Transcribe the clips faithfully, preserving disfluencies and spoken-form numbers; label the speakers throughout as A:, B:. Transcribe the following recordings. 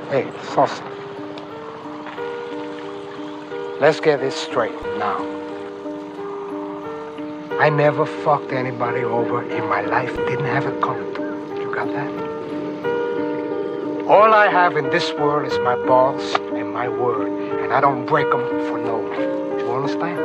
A: Hey, Sauce. Let's get this straight now. I never fucked anybody over in my life. Didn't have it coming to. You got that? All I have in this world is my balls and my word. And I don't break them for no one. You understand?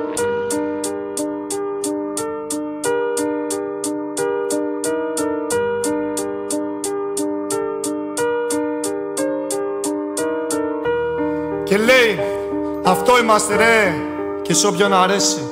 B: Και λέει, αυτό είμαστε ρε, και σ' όποιον αρέσει.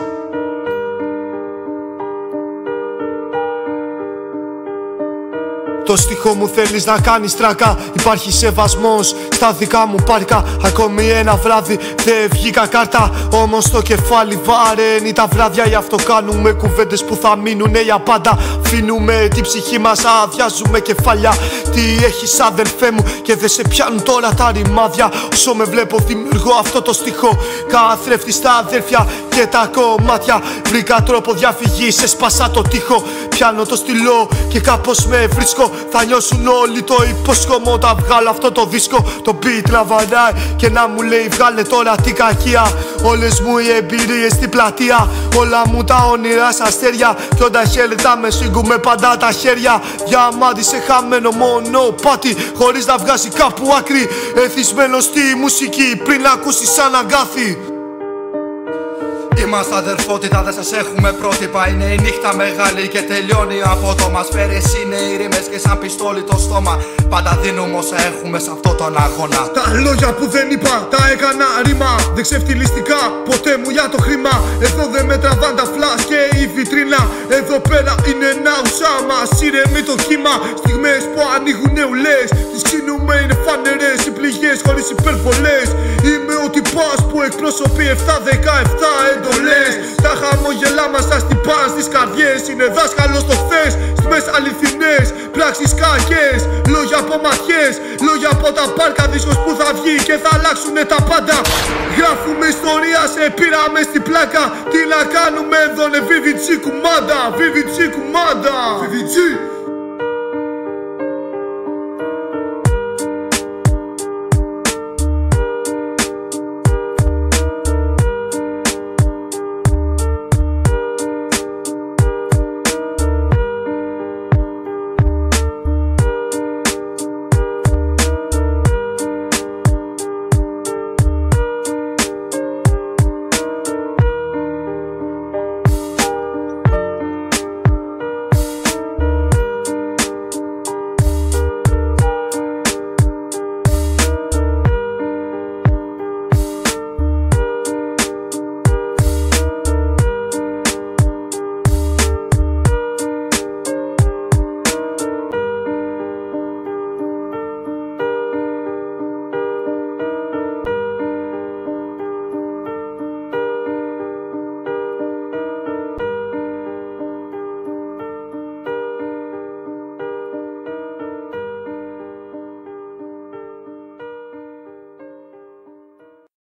B: Το στίχο μου θέλεις να κάνεις τράκα. Υπάρχει σεβασμός στα δικά μου πάρκα. Ακόμη ένα βράδυ δεν βγήκα κάρτα. Όμως το κεφάλι βαραίνει τα βράδια. Γι' αυτό κάνουμε κουβέντες που θα μείνουνε για πάντα. Αφήνουμε την ψυχή μας, αδειάζουμε κεφάλια. Τι έχεις αδελφέ μου και δεν σε πιάνουν τώρα τα ρημάδια. Όσο με βλέπω δημιουργώ αυτό το στίχο. Καθρέφτη στα αδέρφια και τα κομμάτια. Βρήκα τρόπο διαφυγής, έσπασα το τοίχο. Πιάνω το στυλό και κάπως με βρίσκω. Θα νιώσουν όλοι το υπόσχομαι όταν βγάλω αυτό το δίσκο. Το beat λαμβανάει και να μου λέει βγάλε τώρα την κακία. Όλες μου οι εμπειρίες στην πλατεία. Όλα μου τα όνειρα σαν αστέρια. Κι όταν χαιρετάμε σφίγγουμε πάντα τα χέρια. Διαμάντι σε χαμένο μονοπάτι. Χωρίς να βγάζει κάπου άκρη. Εθισμένο στη μουσική πριν ακούσει σαν αγκάθι.
C: Είμαστε αδερφότητα, δεν σας έχουμε πρότυπα. Είναι η νύχτα μεγάλη και τελειώνει από το μας. Φέρες είναι οι ρήμες και σαν πιστόλι το στόμα. Πάντα δίνουμε όσα έχουμε σε αυτό τον αγώνα.
B: Τα λόγια που δεν είπα, τα έκανα ρήμα. Δεν ξεφτυλιστικά, ποτέ μου για το χρήμα. Εδώ δεν με τραβάν τα φλάς και η βιτρίνα. Εδώ πέρα είναι ένα ουσά μας, ηρεμεί το κύμα. Στιγμές που ανοίγουν ουλές, τις ξύνουμε είναι φανερές. Οι πληγές χωρίς υπερβολές. Είμαι ο τυπάς που εκπροσωπεί επτά δεκαεπτά εντολές. Τα χαμόγελά μας τα στυπάν στις καρδιές. Είναι δάσκαλος το χθες, στιγμές αληθινές, πράξεις κακές. Λόγια από ματιές, λόγια από τα πάρκα. Δίσκος που θα βγει και θα αλλάξουνε τα πάντα. Γράφουμε ιστορία, σε πήραμε στην πλάκα. Τι να κάνουμε εδώ, είναι βι βι τζι κουμάντα, βι βι τζι κουμάντα, βι βι τζι.